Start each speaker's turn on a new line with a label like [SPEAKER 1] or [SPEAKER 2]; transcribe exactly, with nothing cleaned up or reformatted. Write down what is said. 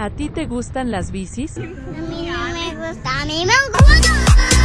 [SPEAKER 1] ¿A ti te gustan las bicis?
[SPEAKER 2] A mí no me gusta, a mí me gusta.